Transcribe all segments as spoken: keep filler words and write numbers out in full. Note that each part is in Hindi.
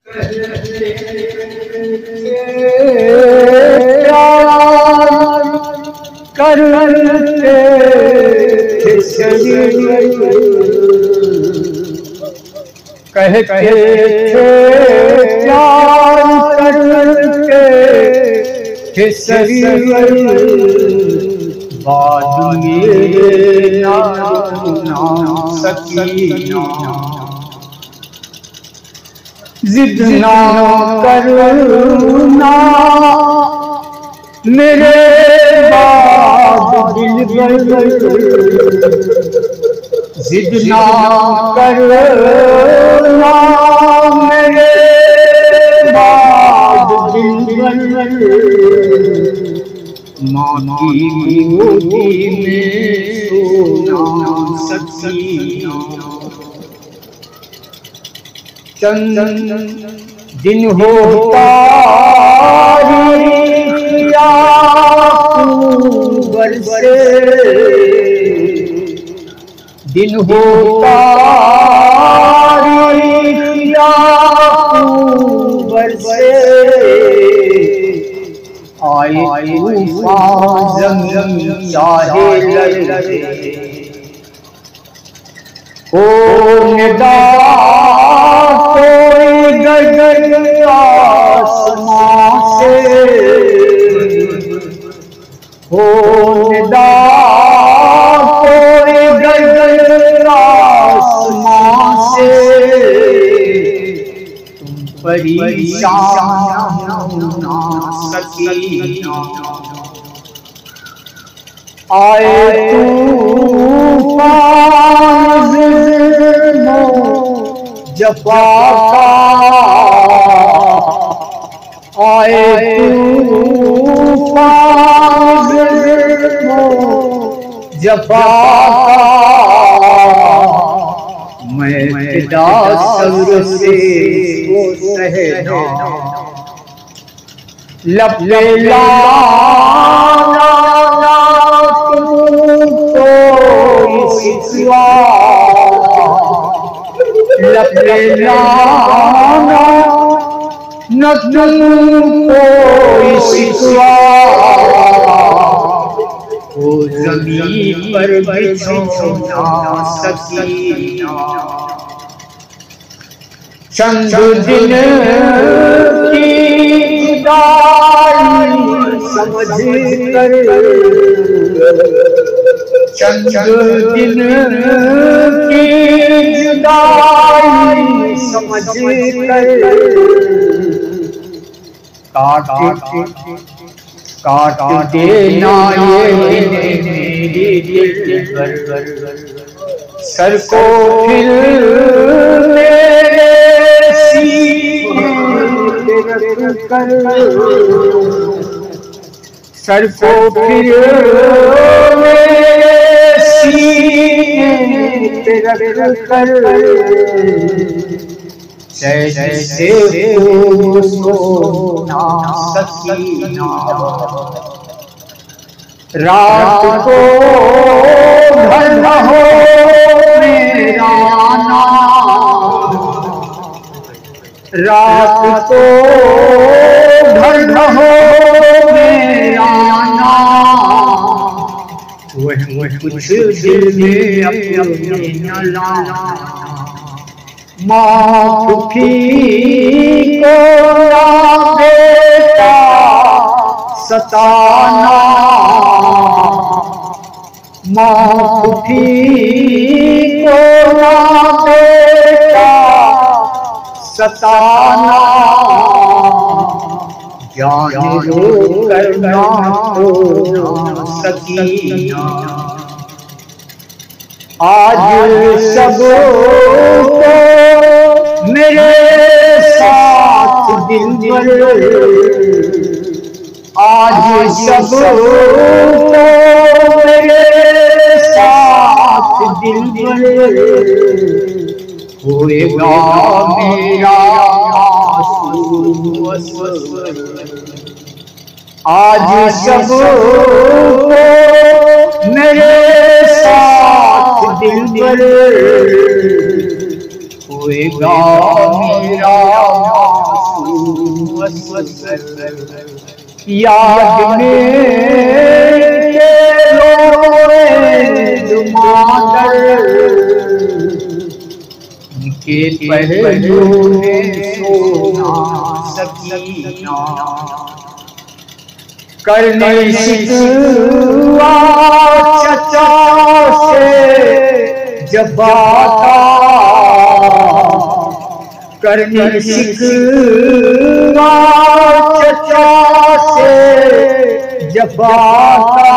करते कह कहे थे प्यार करके केसरीवर बाद मेरे ना सकीना जिद ना करना मेरे बाद दिलबर जिद ना करना मेरे बाद दिलबर माँ की गोदी में सोना सकीना चंदन दिन होता किया बरसे दिन होता किया बरसे आए तूफान जम चाहे लड़े ओ निदा कोई गगन आसमां से ओ निदा कोई गगन आसमां से तुम परेशान ना सकीना आए तूफान जफा आए तूफान जफा मैं फिदा सब्र से वो सहना लब ले लाना तुमको इसी सिवा लब ले लाना न तुमको इसी सिवा वो ज़मीन पर बिछोना सकीना चंद दिन की जुदाई समझ कर चंद दिन की जुदाई समझ कर काट काट देना ये मेरी दिल पर सर को फिर मेरे सीने रख कर सर को फिर मेरे सीने रख कर जैसे वो सोना सकीना रात को घर न हो मेरा नाम रात को घर न हो मेरा नाम वह कुछ दिल में अपने न लाना माँ दुखी को ना बेटा सताना माँ दुखी को ना बेटा सताना जान लो करना तो ना सकीना आज सब मेरे साथ दिलबर आज सब मेरे साथ दिलबर होएगा मेरा आंसू आज सब मेरे साथ दिलबर होएगा मेरा याद में के पहलू ने सोना सकीना करने शिकवा चचा से जब आता करने शिकवा चचा से जब आता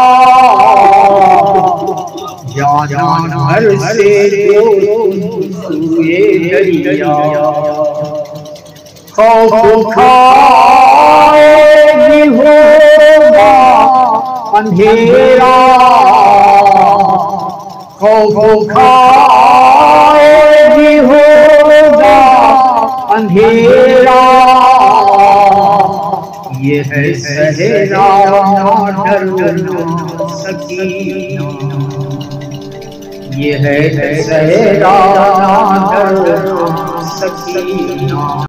जान भर से हुए दरिया खौफ खाएगी होगा अंधेरा खौफ खाएगी होगा अंधेरा ये है सहरा डरना सकीना ये है सहरा डरना सकीना।